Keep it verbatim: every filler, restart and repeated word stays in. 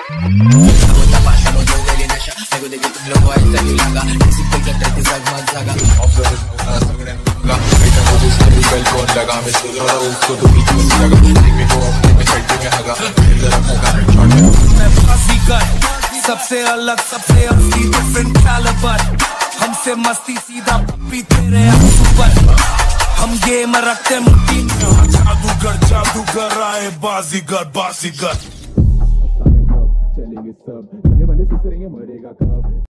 सबसे अलग सबसे असली डिफरेंट कैलिबर, हमसे मस्ती सीधा पीते रहे सुपर, हम गेम रखते मुट्ठी में। जादूगर जादूगर आए बाजीगर बाजीगर।